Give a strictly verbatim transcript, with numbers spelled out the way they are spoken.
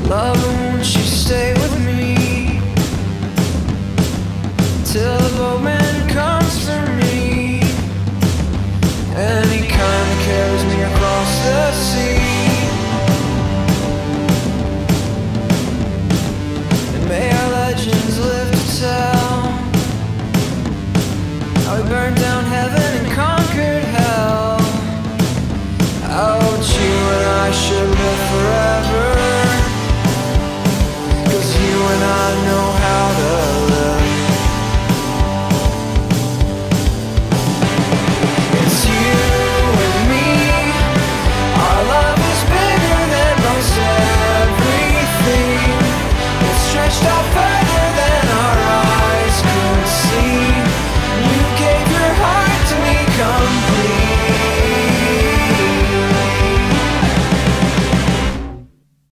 Love, won't you stay with me till the boatman comes for me, and he kinda carries me across the sea. And may our legends live to tell how we burned down heaven